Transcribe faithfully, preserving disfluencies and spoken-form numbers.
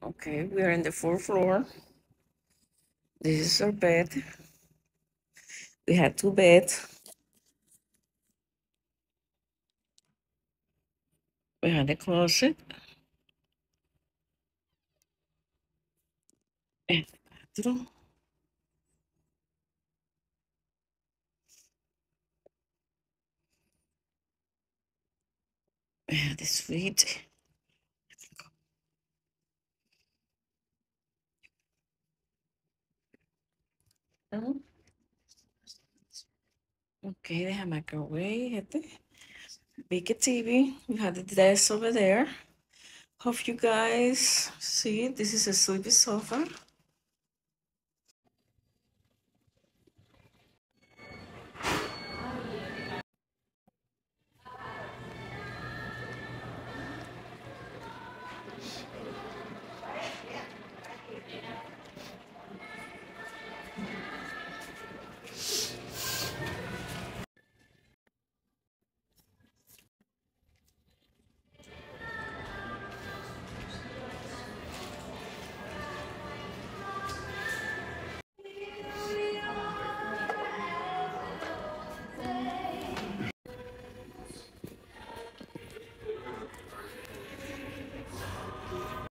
Okay, we are in the fourth floor. This is our bed. We had two beds. We had a closet and a bathroom. We had a suite. Oh, okay, they have microwave. Big T V. We have the desk over there. Hope you guys see. This is a sleepy sofa.